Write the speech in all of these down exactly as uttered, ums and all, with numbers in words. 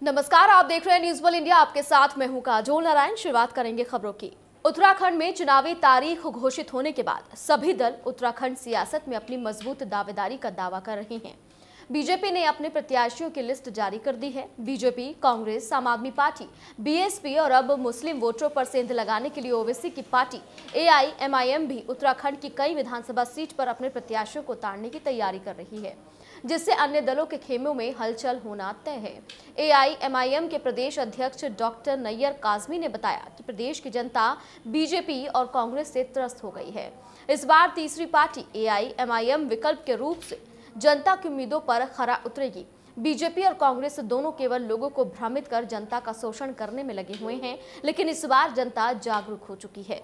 नमस्कार, आप देख रहे हैं न्यूज वर्ल्ड इंडिया। आपके साथ मैं हूं काजोल नारायण। शुरुआत करेंगे खबरों की। उत्तराखंड में चुनावी तारीख घोषित होने के बाद सभी दल उत्तराखंड सियासत में अपनी मजबूत दावेदारी का दावा कर रहे हैं। बीजेपी ने अपने प्रत्याशियों की लिस्ट जारी कर दी है। बीजेपी, कांग्रेस, आम आदमी पार्टी, बीएसपी और अब मुस्लिम वोटरों पर सेंध लगाने के लिए ओवैसी की पार्टी एआईएमआईएम भी उत्तराखंड की कई विधानसभा सीट पर अपने प्रत्याशियों को उतारने की तैयारी कर रही है, जिससे अन्य दलों के खेमों में हलचल होना तय है। एआईएमआईएम के प्रदेश अध्यक्ष डॉक्टर नैयर काजमी ने बताया कि प्रदेश की जनता बीजेपी और कांग्रेस से त्रस्त हो गई है। इस बार तीसरी पार्टी एआईएमआईएम विकल्प के रूप से जनता की उम्मीदों पर खरा उतरेगी। बीजेपी और कांग्रेस दोनों केवल लोगों को भ्रमित कर जनता का शोषण करने में लगे हुए हैं, लेकिन इस बार जनता जागरूक हो चुकी है।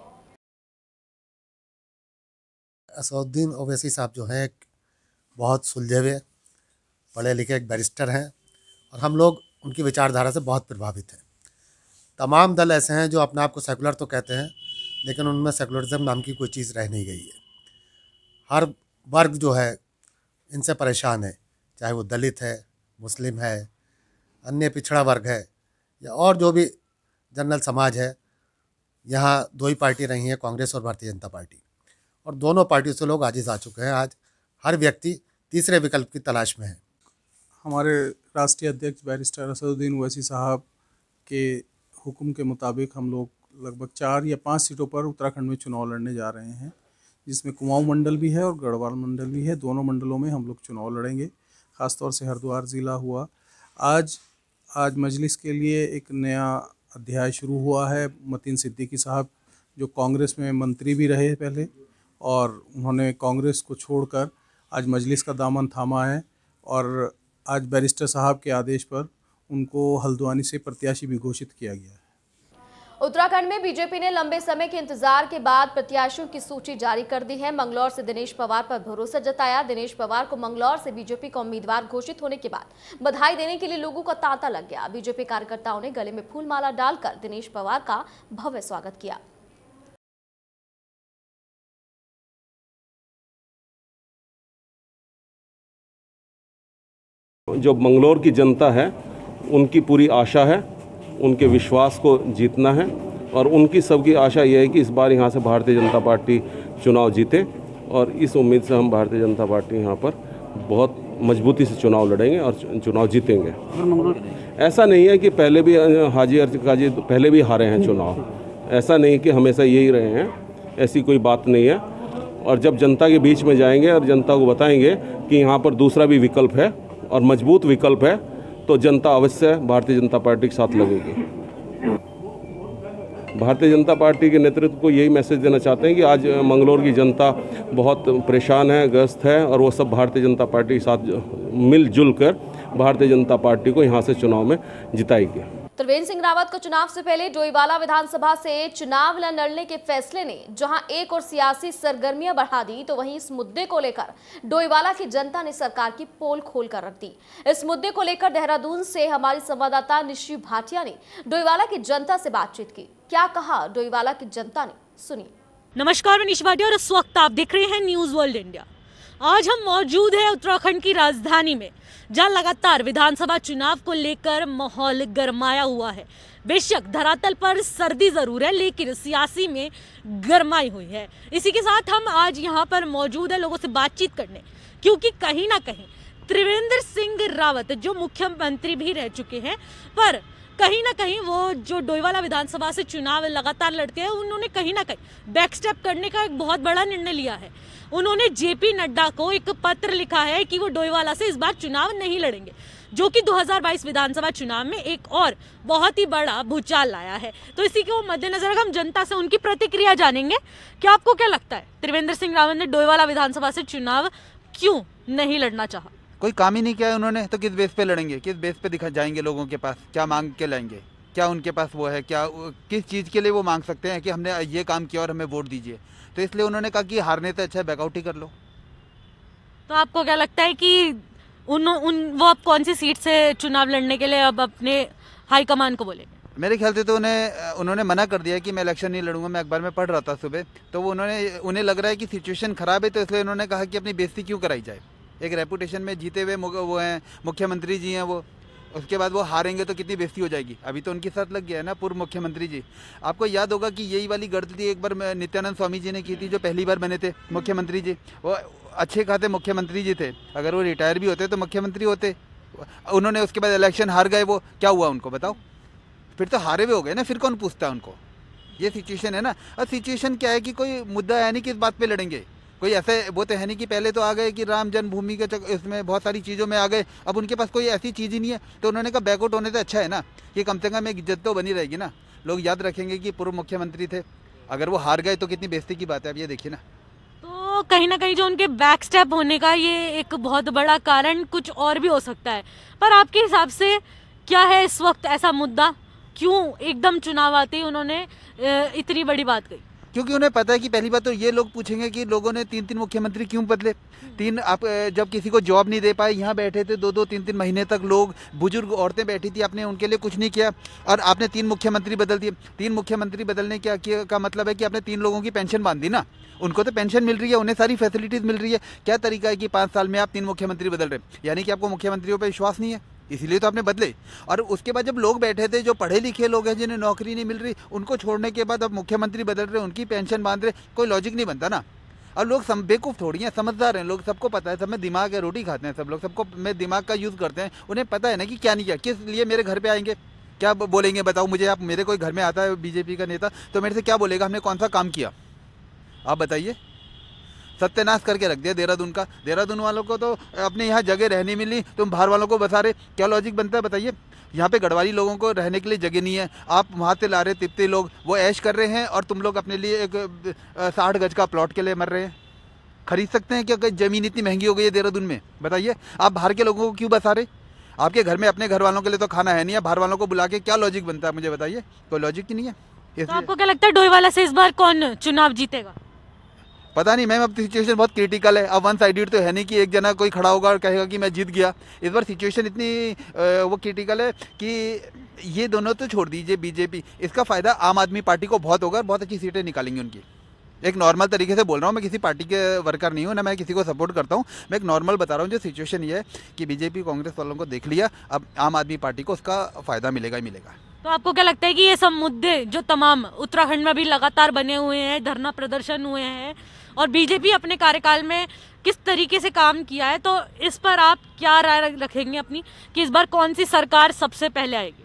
असदुद्दीन ओवैसी साहब जो हैं बहुत सुलझे हुए, पढ़े लिखे एक बैरिस्टर हैं और हम लोग उनकी विचारधारा से बहुत प्रभावित हैं। तमाम दल ऐसे हैं जो अपने आप को सेकुलर तो कहते हैं, लेकिन उनमें सेकुलरिज्म नाम की कोई चीज़ रह नहीं गई है। हर वर्ग जो है इनसे परेशान है, चाहे वो दलित है, मुस्लिम है, अन्य पिछड़ा वर्ग है या और जो भी जनरल समाज है। यहाँ दो ही पार्टी रही हैं, कांग्रेस और भारतीय जनता पार्टी, और दोनों पार्टियों से लोग आजिज़ आ चुके हैं। आज हर व्यक्ति तीसरे विकल्प की तलाश में है। हमारे राष्ट्रीय अध्यक्ष बैरिस्टर असदुद्दीन ओवैसी साहब के हुक्म के मुताबिक हम लोग लगभग चार या पाँच सीटों पर उत्तराखंड में चुनाव लड़ने जा रहे हैं, जिसमें कुमाऊं मंडल भी है और गढ़वाल मंडल भी है। दोनों मंडलों में हम लोग चुनाव लड़ेंगे। ख़ासतौर से हरिद्वार ज़िला हुआ। आज आज मजलिस के लिए एक नया अध्याय शुरू हुआ है। मतीन सिद्दीकी साहब जो कांग्रेस में मंत्री भी रहे पहले, और उन्होंने कांग्रेस को छोड़कर आज मजलिस का दामन थामा है, और आज बैरिस्टर साहब के आदेश पर उनको हल्द्वानी से प्रत्याशी भी घोषित किया गया है। उत्तराखंड में बीजेपी ने लंबे समय के इंतजार के बाद प्रत्याशियों की सूची जारी कर दी है। मंगलौर से दिनेश पवार पर भरोसा जताया। दिनेश पवार को मंगलौर से बीजेपी का उम्मीदवार घोषित होने के बाद बधाई देने के लिए लोगों का तांता लग गया। बीजेपी कार्यकर्ताओं ने गले में फूल माला डालकर दिनेश पवार का भव्य स्वागत किया। जो मंगलौर की जनता है उनकी पूरी आशा है, उनके विश्वास को जीतना है, और उनकी सबकी आशा यह है कि इस बार यहाँ से भारतीय जनता पार्टी चुनाव जीते, और इस उम्मीद से हम भारतीय जनता पार्टी यहाँ पर बहुत मजबूती से चुनाव लड़ेंगे और चुनाव जीतेंगे। ऐसा नहीं है कि पहले भी हाजी अर्ज काजी पहले भी हारे हैं चुनाव, ऐसा नहीं कि हमेशा यही रहे हैं, ऐसी कोई बात नहीं है। और जब जनता के बीच में जाएंगे और जनता को बताएंगे कि यहाँ पर दूसरा भी विकल्प है और मजबूत विकल्प है, तो जनता अवश्य भारतीय जनता पार्टी के साथ लगेगी। भारतीय जनता पार्टी के नेतृत्व को यही मैसेज देना चाहते हैं कि आज मंगलौर की जनता बहुत परेशान है, ग्रस्त है, और वो सब भारतीय जनता पार्टी के साथ मिलजुल कर भारतीय जनता पार्टी को यहाँ से चुनाव में जिताएगी। त्रिवेंद्र सिंह रावत को चुनाव से पहले डोईवाला विधानसभा से चुनाव न लड़ने के फैसले ने जहां एक और सियासी सरगर्मियां बढ़ा दी, तो वहीं इस मुद्दे को लेकर डोईवाला की जनता ने सरकार की पोल खोल कर रख दी। इस मुद्दे को लेकर देहरादून से हमारी संवाददाता निशी भाटिया ने डोईवाला की जनता से बातचीत की। क्या कहा डोईवाला की जनता ने, सुनिए। नमस्कार, मैं निशी भाटिया और इस वक्त आप देख रहे हैं न्यूज वर्ल्ड इंडिया। आज हम मौजूद हैं उत्तराखंड की राजधानी में, जहां लगातार विधानसभा चुनाव को लेकर माहौल गरमाया हुआ है। बेशक धरातल पर सर्दी जरूर है, लेकिन सियासी में गरमाई हुई है। इसी के साथ हम आज यहां पर मौजूद है लोगों से बातचीत करने, क्योंकि कहीं ना कहीं त्रिवेंद्र सिंह रावत जो मुख्यमंत्री भी रह चुके हैं, पर कहीं ना कहीं वो जो डोईवाला विधानसभा से चुनाव लगातार लड़ते हैं, उन्होंने कहीं ना कहीं बैकस्टेप करने का एक बहुत बड़ा निर्णय लिया है। उन्होंने जेपी नड्डा को एक पत्र लिखा है कि वो डोईवाला से इस बार चुनाव नहीं लड़ेंगे, जो कि दो हज़ार बाईस विधानसभा चुनाव में एक और बहुत ही बड़ा भूचाल लाया है। तो इसी के मद्देनजर हम जनता से उनकी प्रतिक्रिया जानेंगे कि आपको क्या लगता है त्रिवेंद्र सिंह रावत ने डोईवाला विधानसभा से चुनाव क्यों नहीं लड़ना चाहा? कोई काम ही नहीं किया है उन्होंने, तो किस बेस पे लड़ेंगे? किस बेस पे दिखा जाएंगे लोगों के पास? क्या मांग के लाएंगे? क्या उनके पास वो है? क्या किस चीज़ के लिए वो मांग सकते हैं कि हमने ये काम किया और हमें वोट दीजिए? तो इसलिए उन्होंने कहा कि हारने से अच्छा बैकआउट ही कर लो। तो आपको क्या लगता है कि उन, उन वो अब कौन सी सीट से चुनाव लड़ने के लिए अब अपने हाईकमान को बोलेंगे? मेरे ख्याल से तो उन्हें उन्होंने मना कर दिया कि मैं इलेक्शन नहीं लड़ूंगा। मैं अखबार में पढ़ रहा था सुबह, तो वो उन्होंने उन्हें लग रहा है कि सिचुएशन खराब है, तो इसलिए उन्होंने कहा कि अपनी बेइज्जती क्यों कराई जाए। एक रेपुटेशन में जीते हुए वो हैं मुख्यमंत्री जी हैं, वो उसके बाद वो हारेंगे तो कितनी बेइज्जती हो जाएगी। अभी तो उनकी साथ लग गया है ना पूर्व मुख्यमंत्री जी। आपको याद होगा कि यही वाली गलती एक बार नित्यानंद स्वामी जी ने की थी, जो पहली बार बने थे मुख्यमंत्री जी। वो अच्छे खाते मुख्यमंत्री जी थे, अगर वो रिटायर भी होते तो मुख्यमंत्री होते। उन्होंने उसके बाद इलेक्शन हार गए, वो क्या हुआ उनको बताओ? फिर तो हारे हुए हो गए ना, फिर कौन पूछता है उनको? ये सिचुएशन है ना। और सिचुएशन क्या है कि कोई मुद्दा है नहीं कि इस बात पे लड़ेंगे। कोई ऐसे वो तो है नहीं कि पहले तो आ गए कि राम जन्मभूमि के इसमें बहुत सारी चीज़ों में आ गए, अब उनके पास कोई ऐसी चीज़ ही नहीं है। तो उन्होंने कहा बैकआउट होने से अच्छा है ना, कि कम से कम एक इज्जत तो बनी रहेगी ना, लोग याद रखेंगे कि पूर्व मुख्यमंत्री थे। अगर वो हार गए तो कितनी बेइज्जती की बात है। अब ये देखिए ना, तो कहीं ना कहीं जो उनके बैक स्टेप होने का ये एक बहुत बड़ा कारण कुछ और भी हो सकता है। पर आपके हिसाब से क्या है इस वक्त ऐसा मुद्दा, क्यों एकदम चुनाव आते ही उन्होंने इतनी बड़ी बात कही? क्योंकि उन्हें पता है कि पहली बात तो ये लोग पूछेंगे कि लोगों ने तीन तीन मुख्यमंत्री क्यों बदले। तीन आप जब किसी को जॉब नहीं दे पाए, यहाँ बैठे थे दो दो तीन तीन महीने तक, लोग बुजुर्ग औरतें बैठी थी, आपने उनके लिए कुछ नहीं किया और आपने तीन मुख्यमंत्री बदल दिए। तीन मुख्यमंत्री बदलने क्या किया का मतलब है कि आपने तीन लोगों की पेंशन बांध दी ना। उनको तो पेंशन मिल रही है, उन्हें सारी फैसिलिटीज़ मिल रही है। क्या तरीका है कि पाँच साल में आप तीन मुख्यमंत्री बदल रहे? यानी कि आपको मुख्यमंत्रियों पर विश्वास नहीं है, इसीलिए तो आपने बदले। और उसके बाद जब लोग बैठे थे, जो पढ़े लिखे लोग हैं, जिन्हें नौकरी नहीं मिल रही, उनको छोड़ने के बाद अब मुख्यमंत्री बदल रहे, उनकी पेंशन बांध रहे, कोई लॉजिक नहीं बनता ना। और लोग सम बेवकूफ़ थोड़ी हैं, समझदार हैं लोग, सबको पता है, सब में दिमाग है, रोटी खाते हैं सब लोग, सबको में दिमाग का यूज़ करते हैं। उन्हें पता है ना कि क्या नहीं किया, किस लिए मेरे घर पर आएंगे, क्या बोलेंगे बताओ मुझे। आप मेरे कोई घर में आता है बीजेपी का नेता तो मेरे से क्या बोलेगा, हमने कौन सा काम किया, आप बताइए। सत्यानाश करके रख दिया देहरादून का। देहरादून वालों को तो अपने यहाँ जगह रहने मिली, तुम बाहर वालों को बसा रहे, क्या लॉजिक बनता है बताइए? यहाँ पे गढ़वाली लोगों को रहने के लिए जगह नहीं है, आप वहाँ से ला रहे तिप्ती लोग, वो ऐश कर रहे हैं और तुम लोग अपने लिए एक साठ गज का प्लॉट के लिए मर रहे हैं। खरीद सकते हैं क्या? ज़मीन इतनी महंगी हो गई है देहरादून में, बताइए। आप बाहर के लोगों को क्यों बसा रहे? आपके घर में अपने घर वालों के लिए तो खाना है नहीं है, बाहर वालों को बुला के क्या लॉजिक बनता है मुझे बताइए? कोई लॉजिक ही नहीं है। तो आपको क्या लगता है डोईवाला से इस बार कौन चुनाव जीतेगा? पता नहीं मैम, अब सिचुएशन बहुत क्रिटिकल है। अब वन साइडेड तो है नहीं कि एक जना कोई खड़ा होगा और कहेगा कि मैं जीत गया। इस बार सिचुएशन इतनी वो क्रिटिकल है कि ये दोनों तो छोड़ दीजिए, बीजेपी, इसका फ़ायदा आम आदमी पार्टी को बहुत होगा, बहुत अच्छी सीटें निकालेंगे उनकी। एक नॉर्मल तरीके से बोल रहा हूँ, मैं किसी पार्टी के वर्कर नहीं हूँ, ना मैं किसी को सपोर्ट करता हूँ, मैं एक नॉर्मल बता रहा हूँ। जो सिचुएशन ये है कि बीजेपी कांग्रेस वालों को देख लिया, अब आम आदमी पार्टी को उसका फ़ायदा मिलेगा ही मिलेगा। तो आपको क्या लगता है कि ये सब मुद्दे जो तमाम उत्तराखंड में भी लगातार बने हुए हैं, धरना प्रदर्शन हुए हैं और बीजेपी अपने कार्यकाल में किस तरीके से काम किया है, तो इस पर आप क्या राय रखेंगे अपनी कि इस बार कौन सी सरकार सबसे पहले आएगी?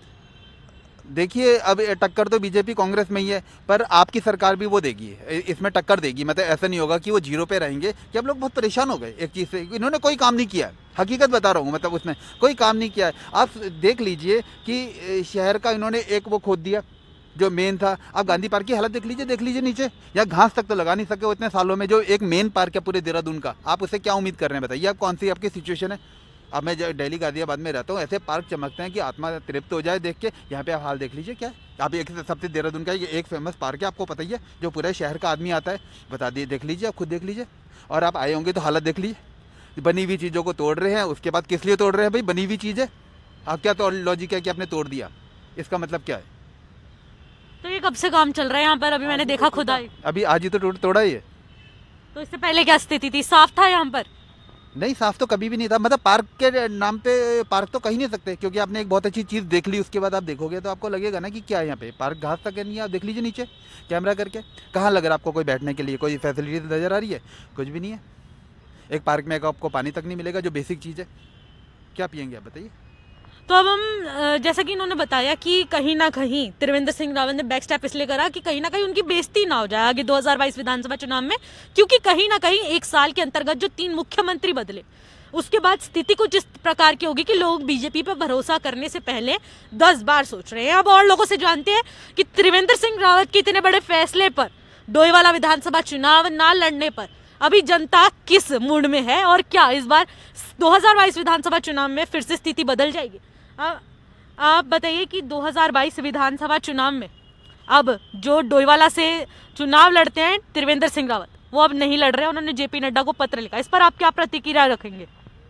देखिए, अब टक्कर तो बीजेपी कांग्रेस में ही है, पर आपकी सरकार भी वो देगी, इसमें टक्कर देगी। मतलब ऐसा नहीं होगा कि वो जीरो पे रहेंगे। कि अब लोग बहुत परेशान हो गए एक चीज़ से, इन्होंने कोई काम नहीं किया है, हकीकत बता रहा हूँ, मतलब उसमें कोई काम नहीं किया है। आप देख लीजिए कि शहर का इन्होंने एक वो खोद दिया जो मेन था। आप गांधी पार्क की हालत देख लीजिए, देख लीजिए नीचे, या घास तक तो लगा नहीं सके वो इतने सालों में, जो एक मेन पार्क है पूरे देहरादून का। आप उससे क्या उम्मीद कर रहे हैं बताइए? आप कौन सी आपकी सिचुएशन है? अब मैं दिल्ली गाजियाबाद में रहता हूँ, ऐसे पार्क चमकते हैं कि आत्मा तृप्त हो जाए देख के। यहाँ पे आप हाल देख लीजिए क्या है। आप एक सबसे देहरादून का ये एक फेमस पार्क है, आपको पता ही है, जो पूरे शहर का आदमी आता है, बता दिए, देख लीजिए, आप खुद देख लीजिए। और आप आए होंगे तो हालत देख लीजिए, बनी हुई चीज़ों को तोड़ रहे हैं। उसके बाद किस लिए तोड़ रहे हैं भाई? बनी हुई चीज़ है। आप क्या तो लॉजिक है कि आपने तोड़ दिया, इसका मतलब क्या है? तो ये कब से काम चल रहा है यहाँ पर? अभी मैंने देखा खुदा ही, अभी आज ही तो तोड़ा ही है। तो इससे पहले क्या स्थिति थी? साफ था यहाँ पर? नहीं, साफ तो कभी भी नहीं था। मतलब पार्क के नाम पे पार्क तो कहीं नहीं सकते, क्योंकि आपने एक बहुत अच्छी चीज़ देख ली, उसके बाद आप देखोगे तो आपको लगेगा ना कि क्या है यहाँ पे, पार्क घास तक नहीं है। आप देख लीजिए नीचे कैमरा करके, कहाँ लग रहा है आपको कोई बैठने के लिए, कोई फैसिलिटी नज़र आ रही है? कुछ भी नहीं है। एक पार्क में आपको पानी तक नहीं मिलेगा, जो बेसिक चीज़ है। क्या पियेंगे आप बताइए? तो अब हम, जैसा कि इन्होंने बताया कि कहीं ना कहीं त्रिवेंद्र सिंह रावत ने बैक स्टेप इसलिए करा कि कहीं ना कहीं उनकी बेइज्जती ना हो जाए आगे दो हज़ार बाईस विधानसभा चुनाव में, क्योंकि कहीं ना कहीं एक साल के अंतर्गत जो तीन मुख्यमंत्री बदले, उसके बाद स्थिति कुछ इस प्रकार की होगी कि लोग बीजेपी पर भरोसा करने से पहले दस बार सोच रहे हैं। अब और लोगों से जानते हैं कि त्रिवेंद्र सिंह रावत के इतने बड़े फैसले पर, डोईवाला विधानसभा चुनाव ना लड़ने पर अभी जनता किस मूड में है और क्या इस बार दो हज़ार बाईस विधानसभा चुनाव में फिर से स्थिति बदल जाएगी? आ, आप बताइए कि दो हज़ार बाईस विधानसभा चुनाव में अब जो डोईवाला से चुनाव लड़ते हैं त्रिवेंद्र सिंह रावत, वो अब नहीं लड़ रहे हैं। उन्होंने जेपी नड्डा को पत्र लिखा, इस पर आप क्या प्रतिक्रिया रखेंगे?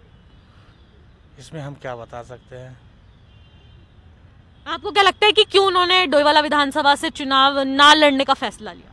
इसमें हम क्या बता सकते हैं? आपको क्या लगता है कि क्यों उन्होंने डोईवाला विधानसभा से चुनाव ना लड़ने का फैसला लिया?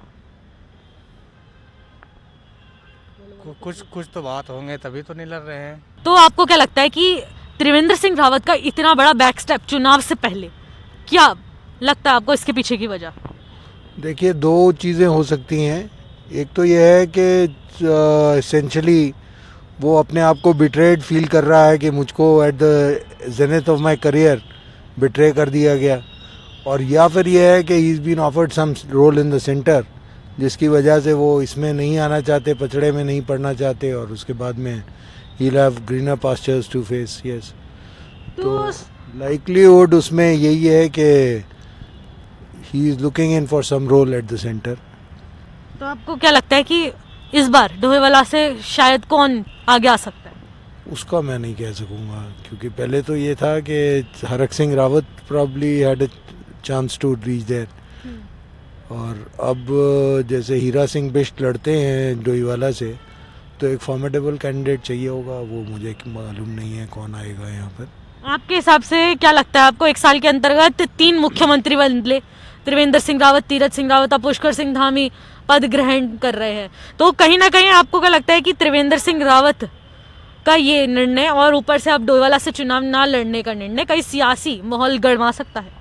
कुछ कुछ तो बात होंगे, तभी तो नहीं लड़ रहे हैं। तो आपको क्या लगता है कि त्रिवेंद्र सिंह रावत का इतना बड़ा बैकस्टेप चुनाव से पहले, क्या लगता है आपको इसके पीछे की वजह? देखिए, दो चीज़ें हो सकती हैं। एक तो यह है कि एसेंशली वो अपने आप को बिट्रेड फील कर रहा है कि मुझको at the zenith of my career betray कर दिया गया, और या फिर यह है कि he is been offered some role in the centre, जिसकी वजह से वो इसमें नहीं आना चाहते, पचड़े में नहीं पड़ना चाहते, और उसके बाद में he will have greener pastures to face. Yes, तो लाइकलीहुड उसमें यही है कि he is looking in for some role at the centre. तो आपको क्या लगता है कि इस बार डोईवाला से शायद कौन आगे आ सकता है? उसका मैं नहीं कह सकूँगा, क्योंकि पहले तो ये था कि Harak Singh Rawat probably had a chance to reach there, और अब जैसे हीरा सिंह बिष्ट लड़ते हैं डोईवाला से, तो एक फॉर्मेडेबल कैंडिडेट चाहिए होगा, वो मुझे मालूम नहीं है कौन आएगा यहाँ पर। आपके हिसाब से क्या लगता है आपको, एक साल के अंतर्गत तीन मुख्यमंत्री बदले, त्रिवेंद्र सिंह रावत, तीरथ सिंह रावत और पुष्कर सिंह धामी पद ग्रहण कर रहे हैं, तो कहीं ना कहीं आपको क्या लगता है कि त्रिवेंद्र सिंह रावत का ये निर्णय और ऊपर से अब डोईवाला से चुनाव ना लड़ने का निर्णय कहीं सियासी माहौल गरमा सकता है?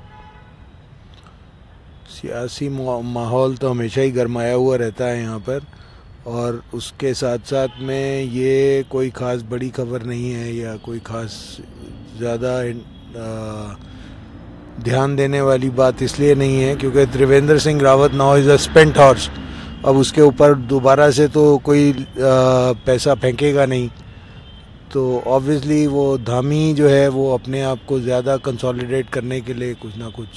सियासी माहौल तो हमेशा ही गरमाया हुआ रहता है यहाँ पर, और उसके साथ साथ में ये कोई ख़ास बड़ी खबर नहीं है या कोई ख़ास ज़्यादा ध्यान देने वाली बात इसलिए नहीं है क्योंकि Trivendra Singh Rawat now is a spent horse. अब उसके ऊपर दोबारा से तो कोई आ, पैसा फेंकेगा नहीं, तो ऑब्वियसली वो धामी जो है वो अपने आप को ज़्यादा कंसोलिडेट करने के लिए कुछ ना कुछ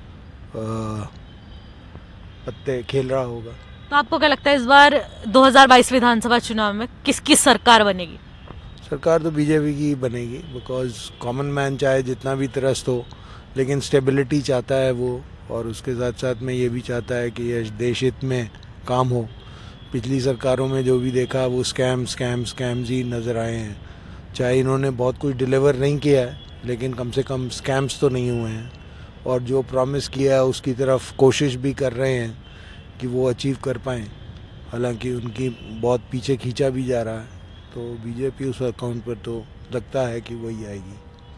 पत्ते खेल रहा होगा। तो आपको क्या लगता है इस बार दो हज़ार बाईस विधानसभा चुनाव में किसकी सरकार बनेगी? सरकार तो बीजेपी की बनेगी, बिकॉज कॉमन मैन चाहे जितना भी त्रस्त हो, लेकिन स्टेबिलिटी चाहता है वो, और उसके साथ साथ में ये भी चाहता है कि ये देश हित में काम हो। पिछली सरकारों में जो भी देखा वो स्कैम स्कैम स्कैम्स ही नज़र आए हैं, चाहे इन्होंने बहुत कुछ डिलीवर नहीं किया है, लेकिन कम से कम स्कैम्स तो नहीं हुए हैं, और जो प्रॉमिस किया है उसकी तरफ कोशिश भी कर रहे हैं कि वो अचीव कर पाएँ, हालांकि उनकी बहुत पीछे खींचा भी जा रहा है। तो बीजेपी उस अकाउंट पर तो लगता है कि वही आएगी।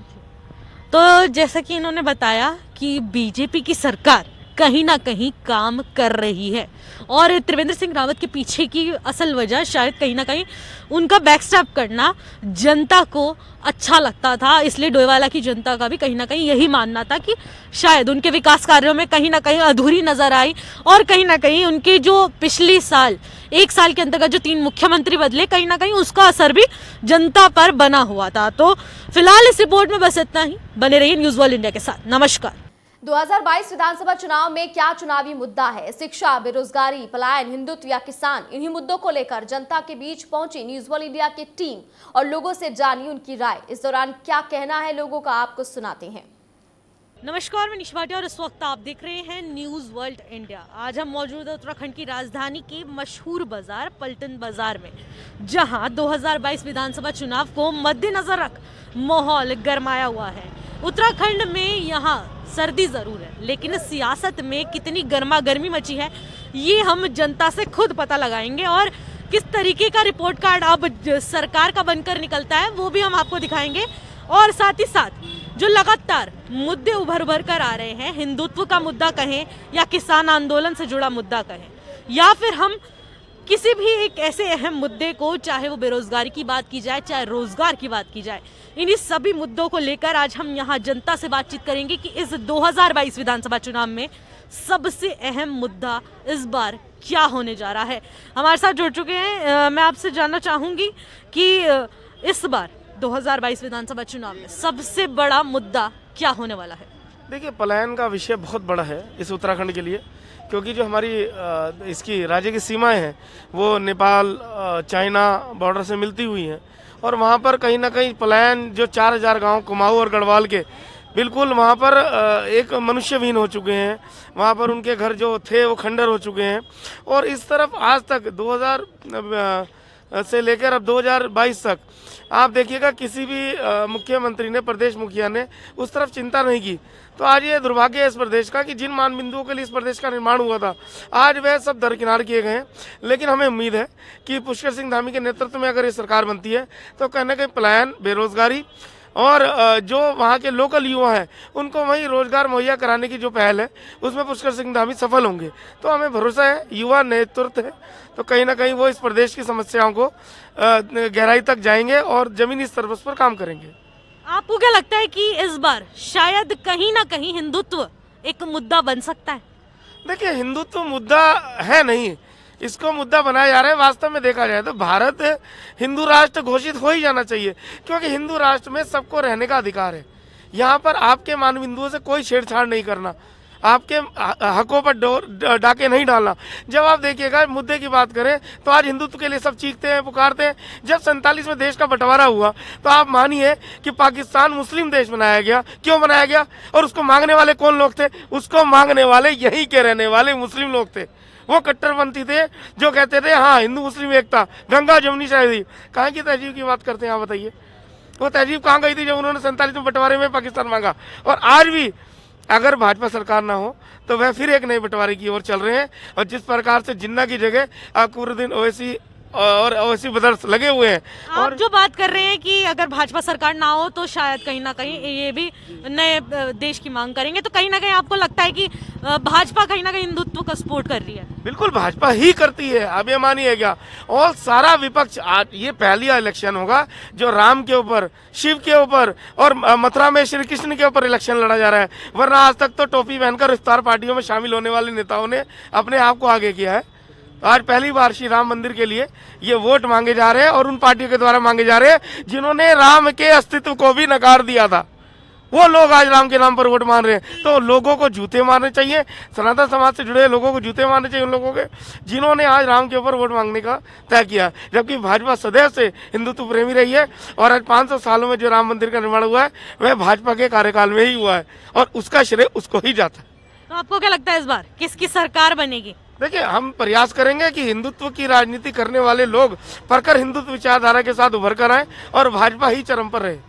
तो जैसा कि इन्होंने बताया कि बीजेपी की सरकार कहीं ना कहीं काम कर रही है, और त्रिवेंद्र सिंह रावत के पीछे की असल वजह शायद कहीं ना कहीं उनका बैकस्टेप करना जनता को अच्छा लगता था, इसलिए डोईवाला की जनता का भी कहीं ना कहीं यही मानना था कि शायद उनके विकास कार्यों में कहीं ना कहीं अधूरी नजर आई, और कहीं ना कहीं उनके जो पिछली साल एक साल के अंतर्गत जो तीन मुख्यमंत्री बदले, कहीं ना कहीं उसका असर भी जनता पर बना हुआ था। तो फिलहाल इस रिपोर्ट में बस इतना ही। बने रहिए न्यूज़ वर्ल्ड इंडिया के साथ। नमस्कार। दो हज़ार बाईस विधानसभा चुनाव में क्या चुनावी मुद्दा है? शिक्षा, बेरोजगारी, पलायन, हिंदुत्व या किसान? इन्हीं मुद्दों को लेकर जनता के बीच पहुंची न्यूज़ वर्ल्ड इंडिया की टीम और लोगों से जानी उनकी राय। इस दौरान क्या कहना है लोगों का, आपको सुनाते हैं। नमस्कार, मैं निशा भाटिया और इस वक्त आप देख रहे हैं न्यूज़ वर्ल्ड इंडिया। आज हम मौजूद हैं उत्तराखंड की राजधानी के मशहूर बाजार पलटन बाजार में, जहां दो हज़ार बाईस विधानसभा चुनाव को मद्देनजर रख माहौल गरमाया हुआ है। उत्तराखंड में यहाँ सर्दी ज़रूर है, लेकिन सियासत में कितनी गर्मा गर्मी मची है ये हम जनता से खुद पता लगाएंगे, और किस तरीके का रिपोर्ट कार्ड अब सरकार का बनकर निकलता है वो भी हम आपको दिखाएंगे। और साथ ही साथ जो लगातार मुद्दे उभर उभर कर आ रहे हैं, हिंदुत्व का मुद्दा कहें या किसान आंदोलन से जुड़ा मुद्दा कहें, या फिर हम किसी भी एक ऐसे अहम मुद्दे को, चाहे वो बेरोजगारी की बात की जाए, चाहे रोजगार की बात की जाए, इन्हीं सभी मुद्दों को लेकर आज हम यहाँ जनता से बातचीत करेंगे कि इस दो हज़ार बाईस विधानसभा चुनाव में सबसे अहम मुद्दा इस बार क्या होने जा रहा है। हमारे साथ जुड़ चुके हैं, आ, मैं आपसे जानना चाहूँगी कि आ, इस बार दो हज़ार बाईस विधानसभा चुनाव में सबसे बड़ा मुद्दा क्या होने वाला है? देखिए, पलायन का विषय बहुत बड़ा है इस उत्तराखंड के लिए, क्योंकि जो हमारी इसकी राज्य की सीमाएं हैं वो नेपाल, चाइना बॉर्डर से मिलती हुई हैं, और वहाँ पर कहीं ना कहीं पलायन जो चार हजार गाँव कुमाऊँ और गढ़वाल के बिल्कुल वहाँ पर एक मनुष्यविहीन हो चुके हैं, वहाँ पर उनके घर जो थे वो खंडर हो चुके हैं। और इस तरफ आज तक दो हज़ार से लेकर अब दो हज़ार बाईस तक आप देखिएगा किसी भी मुख्यमंत्री ने, प्रदेश मुखिया ने उस तरफ चिंता नहीं की। तो आज ये दुर्भाग्य है इस प्रदेश का कि जिन मान बिंदुओं के लिए इस प्रदेश का निर्माण हुआ था आज वह सब दरकिनार किए गए हैं। लेकिन हमें उम्मीद है कि पुष्कर सिंह धामी के नेतृत्व में अगर ये सरकार बनती है तो कहीं ना कहीं पलायन, बेरोजगारी और जो वहाँ के लोकल युवा हैं उनको वहीं रोजगार मुहैया कराने की जो पहल है उसमें पुष्कर सिंह धामी सफल होंगे। तो हमें भरोसा है, युवा नेतृत्व है, तो कहीं ना कहीं वो इस प्रदेश की समस्याओं को गहराई तक जाएंगे और जमीनी स्तर पर उस पर काम करेंगे। आपको क्या लगता है कि इस बार शायद कहीं ना कहीं हिंदुत्व एक मुद्दा बन सकता है? देखिए, हिंदुत्व मुद्दा है नहीं, इसको मुद्दा बनाया जा रहा है। वास्तव में देखा जाए तो भारत हिंदू राष्ट्र घोषित हो ही जाना चाहिए, क्योंकि हिंदू राष्ट्र में सबको रहने का अधिकार है। यहाँ पर आपके मानव बिंदुओं से कोई छेड़छाड़ नहीं करना, आपके हकों पर डाके नहीं डालना। जब आप देखिएगा मुद्दे की बात करें तो आज हिंदुत्व के लिए सब चीखते हैं, पुकारते हैं। जब सैंतालीस में देश का बंटवारा हुआ तो आप मानिए कि पाकिस्तान मुस्लिम देश बनाया गया। क्यों बनाया गया? और उसको मांगने वाले कौन लोग थे? उसको मांगने वाले यहीं के रहने वाले मुस्लिम लोग थे। वो कट्टरपंथी थे जो कहते थे हाँ हिंदू मुस्लिम एकता, गंगा जमुनी तहजीब। कहाँ की तहजीब की बात करते हैं आप बताइए? वो तहजीब कहाँ गई थी जब उन्होंने सैंतालीस में बंटवारे में पाकिस्तान मांगा? और आज भी अगर भाजपा सरकार ना हो तो वह फिर एक नए बंटवारे की ओर चल रहे हैं। और जिस प्रकार से जिन्ना की जगह अकबरुद्दीन ओवैसी और ओवैसी ब्रदर्स लगे हुए हैं। और जो बात कर रहे हैं कि अगर भाजपा सरकार ना हो तो शायद कहीं ना कहीं ये भी नए देश की मांग करेंगे, तो कहीं ना कहीं आपको लगता है कि भाजपा कहीं ना कहीं हिंदुत्व का सपोर्ट कर रही है? बिल्कुल भाजपा ही करती है, अब ये मानिए क्या। और सारा विपक्ष, आज ये पहली इलेक्शन होगा जो राम के ऊपर, शिव के ऊपर और मथुरा में श्री कृष्ण के ऊपर इलेक्शन लड़ा जा रहा है। वरना आज तक तो टोपी पहनकर इफ्तार पार्टियों में शामिल होने वाले नेताओं ने अपने आप को आगे किया है। आज पहली बार श्री राम मंदिर के लिए ये वोट मांगे जा रहे हैं और उन पार्टियों के द्वारा मांगे जा रहे हैं जिन्होंने राम के अस्तित्व को भी नकार दिया था। वो लोग आज राम के नाम पर वोट मान रहे हैं। तो लोगों को जूते मारने चाहिए, सनातन समाज से जुड़े लोगों को जूते मारने चाहिए, उन लोगों के जिन्होंने आज राम के ऊपर वोट मांगने का तय किया। जबकि भाजपा सदैव से हिंदुत्व प्रेमी रही है और आज पाँच सौ सालों में जो राम मंदिर का निर्माण हुआ है वह भाजपा के कार्यकाल में ही हुआ है और उसका श्रेय उसको ही जाता है। तो आपको क्या लगता है इस बार किसकी सरकार बनेगी? देखिए, हम प्रयास करेंगे कि हिंदुत्व की राजनीति करने वाले लोग परकर हिंदुत्व विचारधारा के साथ उभर कर आए और भाजपा ही चरम पर रहे।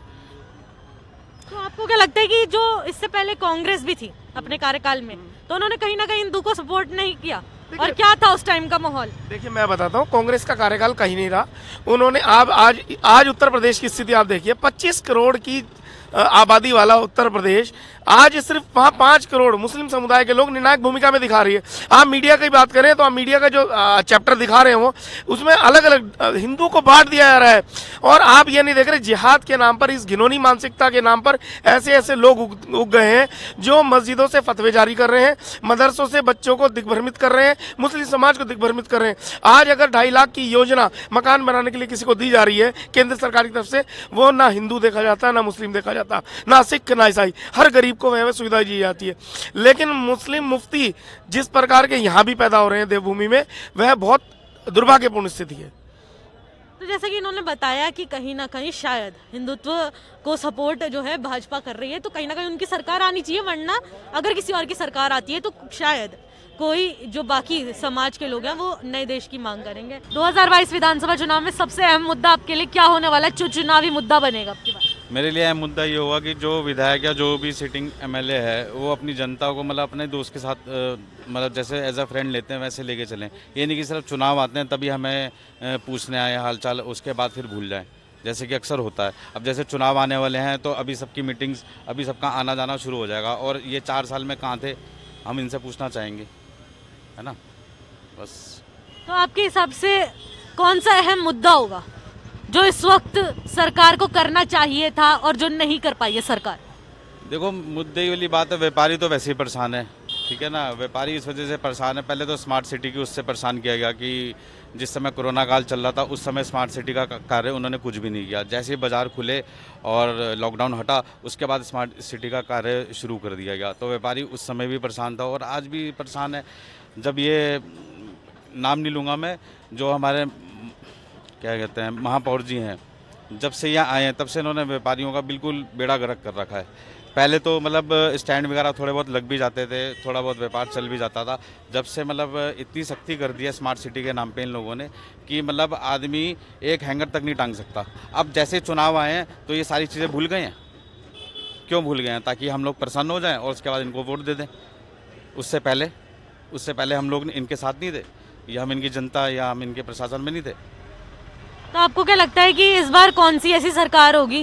तो आपको क्या लगता है कि जो इससे पहले कांग्रेस भी थी अपने कार्यकाल में, तो उन्होंने कहीं ना कहीं हिंदू को सपोर्ट नहीं किया, और क्या था उस टाइम का माहौल? देखिए, मैं बताता हूँ, कांग्रेस का कार्यकाल कहीं नहीं रहा। उन्होंने आप आज आज उत्तर प्रदेश की स्थिति आप देखिए, पच्चीस करोड़ की आबादी वाला उत्तर प्रदेश आज सिर्फ वहाँ पाँच करोड़ मुस्लिम समुदाय के लोग निर्णायक भूमिका में दिखा रही है। आप मीडिया की बात करें तो आप मीडिया का जो चैप्टर दिखा रहे हैं वो उसमें अलग अलग हिंदू को बांट दिया जा रहा है। और आप ये नहीं देख रहे जिहाद के नाम पर, इस घिनौनी मानसिकता के नाम पर ऐसे ऐसे लोग उग, उग गए हैं जो मस्जिदों से फतवे जारी कर रहे हैं, मदरसों से बच्चों को दिग्भ्रमित कर रहे हैं, मुस्लिम समाज को दिग्भ्रमित कर रहे हैं। आज अगर ढाई लाख की योजना मकान बनाने के लिए किसी को दी जा रही है केंद्र सरकार की तरफ से, वो ना हिंदू देखा जाता, ना मुस्लिम देखा जाता, ना सिख ना ईसाई, हर गरीब को वह सुविधा दी जाती है। लेकिन मुस्लिम मुफ्ती जिस प्रकार के यहाँ भी पैदा हो रहे हैं देवभूमि में, वह बहुत दुर्भाग्यपूर्ण स्थिति है। तो जैसे कि इन्होंने बताया कि कहीं ना कहीं शायद हिंदुत्व को सपोर्ट जो है भाजपा कर रही है, तो कहीं ना कहीं उनकी सरकार आनी चाहिए, वरना अगर किसी और की सरकार आती है तो शायद कोई जो बाकी समाज के लोग हैं वो नए देश की मांग करेंगे। दो हज़ार बाईस विधानसभा चुनाव में सबसे अहम मुद्दा आपके लिए क्या होने वाला है? जो चुनावी मुद्दा बनेगा आपकी बात? मेरे लिए अहम मुद्दा ये होगा कि जो विधायक या जो भी सिटिंग एमएलए है वो अपनी जनता को मतलब अपने दोस्त के साथ मतलब जैसे एज अ फ्रेंड लेते हैं वैसे लेके चलें। ये नहीं कि सिर्फ चुनाव आते हैं तभी हमें पूछने आए हालचाल, उसके बाद फिर भूल जाएं, जैसे कि अक्सर होता है। अब जैसे चुनाव आने वाले हैं तो अभी सबकी मीटिंग्स, अभी सबका आना जाना शुरू हो जाएगा, और ये चार साल में कहाँ थे हम इनसे पूछना चाहेंगे, है ना। बस तो आपके हिसाब से कौन सा अहम मुद्दा होगा जो इस वक्त सरकार को करना चाहिए था और जो नहीं कर पाई है सरकार? देखो, मुद्दे वाली बात है, व्यापारी तो वैसे ही परेशान है, ठीक है ना। व्यापारी इस वजह से परेशान है, पहले तो स्मार्ट सिटी की उससे परेशान किया गया कि जिस समय कोरोना काल चल रहा था उस समय स्मार्ट सिटी का कार्य उन्होंने कुछ भी नहीं किया। जैसे ही बाजार खुले और लॉकडाउन हटा उसके बाद स्मार्ट सिटी का कार्य शुरू कर दिया गया, तो व्यापारी उस समय भी परेशान था और आज भी परेशान है। जब ये नाम नहीं लूँगा मैं, जो हमारे क्या कहते हैं महापौर जी हैं, जब से यहाँ आए हैं तब से इन्होंने व्यापारियों का बिल्कुल बेड़ा गर्क कर रखा है। पहले तो मतलब स्टैंड वगैरह थोड़े बहुत लग भी जाते थे, थोड़ा बहुत व्यापार चल भी जाता था। जब से मतलब इतनी सख्ती कर दी है स्मार्ट सिटी के नाम पे इन लोगों ने कि मतलब आदमी एक हैंगर तक नहीं टांग सकता। अब जैसे चुनाव आए हैं तो ये सारी चीज़ें भूल गए हैं। क्यों भूल गए हैं? ताकि हम लोग प्रसन्न हो जाएं और उसके बाद इनको वोट दे दें। उससे पहले उससे पहले हम लोग इनके साथ नहीं थे, या हम इनकी जनता या हम इनके प्रशासन में नहीं थे। तो आपको क्या लगता है कि इस बार कौन सी ऐसी सरकार होगी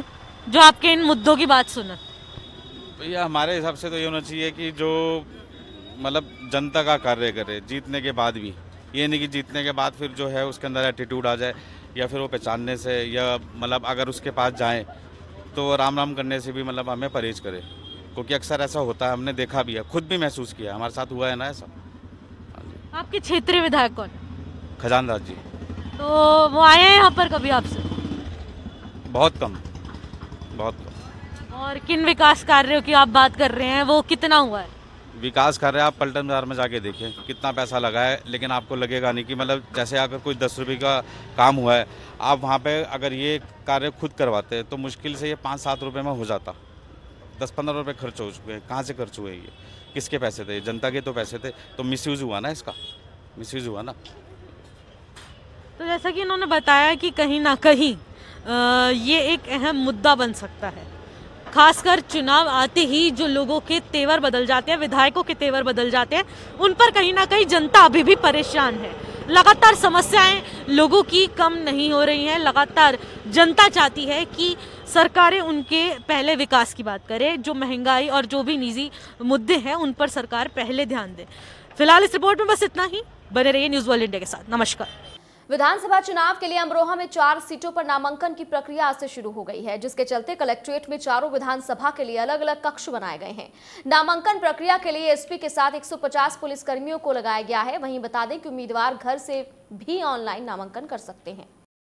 जो आपके इन मुद्दों की बात सुने? भैया हमारे हिसाब से तो ये होना चाहिए कि जो मतलब जनता का कार्य करे जीतने के बाद भी, ये नहीं कि जीतने के बाद फिर जो है उसके अंदर एटीट्यूड आ जाए या फिर वो पहचानने से या मतलब अगर उसके पास जाएं तो राम राम करने से भी मतलब हमें परहेज करे, क्योंकि अक्सर ऐसा होता है, हमने देखा भी है, खुद भी महसूस किया, हमारे साथ हुआ है ना ऐसा। आपके क्षेत्रीय विधायक कौन? खजानदास जी। तो वो आए हैं यहाँ पर कभी आपसे? बहुत कम, बहुत कम। और किन विकास कार्यों की आप बात कर रहे हैं, वो कितना हुआ है? विकास कार्य आप पलटन बाजार में जाके देखिए कितना पैसा लगा है, लेकिन आपको लगेगा नहीं कि मतलब जैसे अगर कोई दस रुपये का काम हुआ है, आप वहाँ पे अगर ये कार्य खुद करवाते तो मुश्किल से ये पाँच सात रुपये में हो जाता। दस पंद्रह रुपये खर्च हो चुके हैं, कहाँ से खर्च हुए ये, किसके पैसे थे? जनता के तो पैसे थे, तो मिसयूज़ हुआ ना, इसका मिसयूज़ हुआ ना। तो जैसा कि इन्होंने बताया कि कहीं ना कहीं आ, ये एक अहम मुद्दा बन सकता है, खासकर चुनाव आते ही जो लोगों के तेवर बदल जाते हैं, विधायकों के तेवर बदल जाते हैं, उन पर कहीं ना कहीं जनता अभी भी परेशान है। लगातार समस्याएं लोगों की कम नहीं हो रही हैं, लगातार जनता चाहती है कि सरकारें उनके पहले विकास की बात करे, जो महंगाई और जो भी निजी मुद्दे हैं उन पर सरकार पहले ध्यान दे। फिलहाल इस रिपोर्ट में बस इतना ही। बने रहिए न्यूज़ वर्ल्ड इंडिया के साथ। नमस्कार। विधानसभा चुनाव के लिए अमरोहा में चार सीटों पर नामांकन की प्रक्रिया आज से शुरू हो गई है, जिसके चलते कलेक्ट्रेट में चारों विधानसभा के लिए अलग अलग कक्ष बनाए गए हैं। नामांकन प्रक्रिया के लिए एसपी के साथ एक सौ पचास पुलिसकर्मियों को लगाया गया है। वहीं बता दें कि उम्मीदवार घर से भी ऑनलाइन नामांकन कर सकते हैं।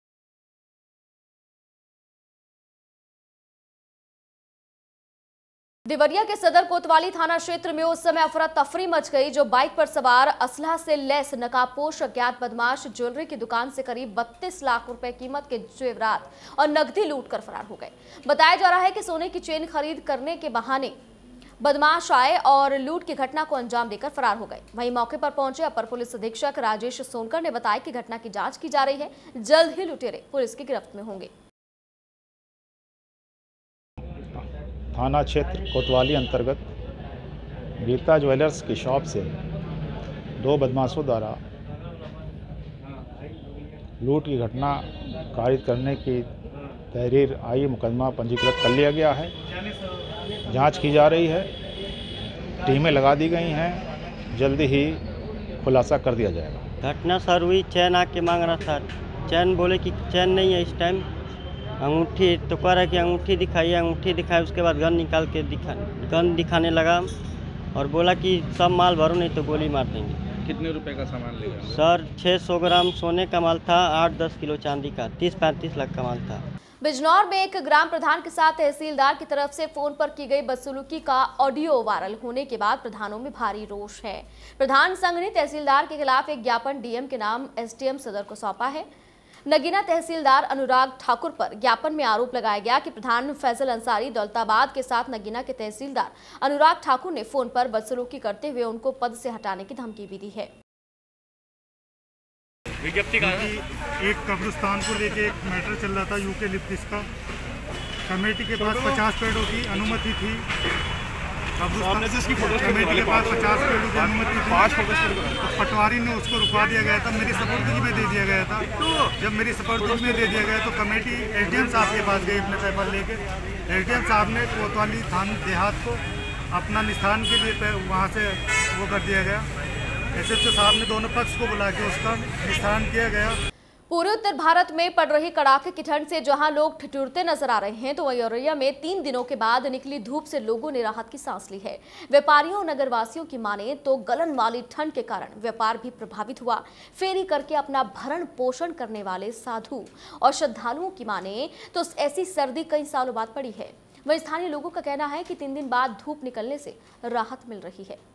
देवरिया के सदर कोतवाली थाना क्षेत्र में उस समय अफरा तफरी मच गई जो बाइक पर सवार असलहा से लैस नकाबपोश अज्ञात बदमाश ज्वेलरी की दुकान से करीब बत्तीस लाख रुपए कीमत के जेवरात और नकदी लूट कर फरार हो गए। बताया जा रहा है कि सोने की चेन खरीद करने के बहाने बदमाश आए और लूट की घटना को अंजाम देकर फरार हो गए। वहीं मौके पर पहुंचे अपर पुलिस अधीक्षक राजेश सोनकर ने बताया कि घटना की जांच की जा रही है, जल्द ही लुटेरे पुलिस की गिरफ्त में होंगे। थाना क्षेत्र कोतवाली अंतर्गत गीता ज्वेलर्स की शॉप से दो बदमाशों द्वारा लूट की घटना कारित करने की तहरीर आई, मुकदमा पंजीकृत कर लिया गया है, जांच की जा रही है, टीमें लगा दी गई हैं, जल्दी ही खुलासा कर दिया जाएगा। घटना सर हुई, चैन आके मांग रहा था, चैन बोले कि चैन नहीं है इस टाइम, अंगूठी तो कह रहा कि अंगूठी दिखाइए, अंगूठी दिखाई, उसके बाद गन निकाल के दिखा गन दिखाने लगा और बोला कि सब माल भरो नहीं तो गोली मार देंगे। कितने रुपए का सामान ले गए सर? छः सौ ग्राम सोने का माल था, आठ दस किलो चांदी का, तीस पैंतीस लाख का माल था। बिजनौर में एक ग्राम प्रधान के साथ तहसीलदार की तरफ से फोन पर की गई बदसलूकी का ऑडियो वायरल होने के बाद प्रधानों में भारी रोष है। प्रधान संघ ने तहसीलदार के खिलाफ एक ज्ञापन डीएम के नाम एसडीएम सदर को सौंपा है। नगीना तहसीलदार अनुराग ठाकुर पर ज्ञापन में आरोप लगाया गया कि प्रधान फैसल अंसारी दौलताबाद के साथ नगीना के तहसीलदार अनुराग ठाकुर ने फोन पर बदसलूकी करते हुए उनको पद से हटाने की धमकी भी दी है। विज्ञप्ति का एक कब्रिस्तान को लेके एक मैटर चल रहा था यूकेलिप्टस का, कमेटी के पास पचास पेड़ों की अनुमति थी, कमेटी के पास पचास पेड़ों की अनुमति थी, तो पटवारी ने उसको रुकवा दिया गया था, मेरी सपुर्दगी में दे दिया गया था। जब मेरी सपुर्दगी में दे दिया गया तो कमेटी एसडीएम साहब के पास गई अपने पेपर लेके। एसडीएम साहब ने कोतवाली थाना देहात को अपना निस्थान के लिए वहाँ से वो कर दिया गया। एसएचओ साहब ने दोनों पक्ष को बुला के उसका निस्थान किया गया। पूरे उत्तर भारत में पड़ रही कड़ाके की ठंड से जहां लोग ठिठुरते नजर आ रहे हैं, तो वहीं औरैया में तीन दिनों के बाद निकली धूप से लोगों ने राहत की सांस ली है। व्यापारियों और नगरवासियों की माने तो गलन वाली ठंड के कारण व्यापार भी प्रभावित हुआ। फेरी करके अपना भरण पोषण करने वाले साधु और श्रद्धालुओं की माने तो ऐसी सर्दी कई सालों बाद पड़ी है। वहीं स्थानीय लोगों का कहना है कि तीन दिन बाद धूप निकलने से राहत मिल रही है।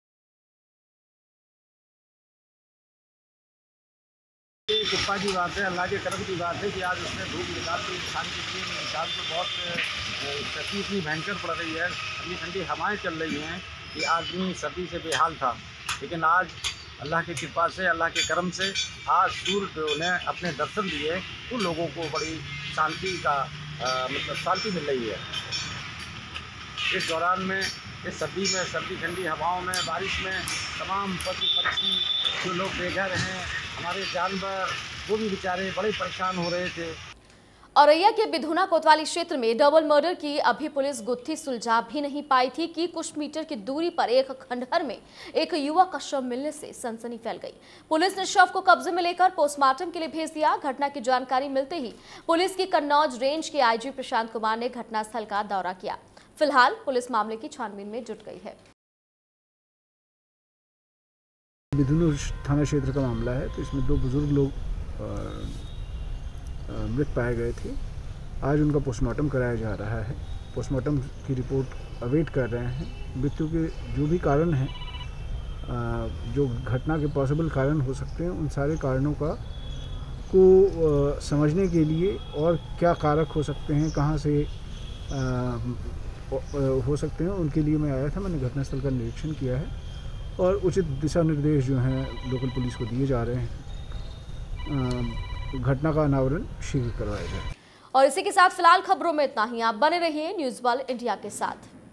कृपा की बात है, अल्लाह के करम की बात है कि आज उसने धूप निकाल के इंसान के लिए इंसान को बहुत सर्दी इतनी भयंकर पड़ रही है, ठंडी ठंडी हवाएं चल रही हैं कि आदमी सर्दी से बेहाल था। लेकिन आज अल्लाह की कृपा से, अल्लाह के करम से आज सूर्य ने अपने दर्शन दिए, उन लोगों को बड़ी शांति का आ, मतलब शांति मिल रही है। इस दौरान में, इस सर्दी में, सर्दी ठंडी हवाओं में, बारिश में तमाम पशु पक्षी जो लोग बेघर हैं, हमारे जानवर, वो भी बेचारे बड़े परेशान हो रहे थे। औरैया के बिधुना कोतवाली क्षेत्र में डबल मर्डर की अभी पुलिस गुत्थी सुलझा भी नहीं पाई थी कि कुछ मीटर की दूरी पर एक खंडहर में एक युवक का शव मिलने से सनसनी फैल गई। पुलिस ने शव को कब्जे में लेकर पोस्टमार्टम के लिए भेज दिया। घटना की जानकारी मिलते ही पुलिस की कन्नौज रेंज के आईजी प्रशांत कुमार ने घटनास्थल का दौरा किया। फिलहाल पुलिस मामले की छानबीन में जुट गई है। बिधुना थाना क्षेत्र का मामला है, तो इसमें दो बुजुर्ग लोग मृत पाए गए थे। आज उनका पोस्टमार्टम कराया जा रहा है। पोस्टमार्टम की रिपोर्ट अवेट कर रहे हैं। मृत्यु के जो भी कारण हैं, जो घटना के पॉसिबल कारण हो सकते हैं, उन सारे कारणों का को समझने के लिए और क्या कारक हो सकते हैं, कहाँ से हो सकते हैं, उनके लिए मैं आया था। मैंने घटनास्थल का निरीक्षण किया है और उचित दिशा निर्देश जो हैं लोकल पुलिस को दिए जा रहे हैं। घटना का अनावरण शीघ्र करवाया जाए। और इसी के साथ फिलहाल खबरों में इतना ही। आप बने रहिए न्यूज़ वर्ल्ड इंडिया के साथ।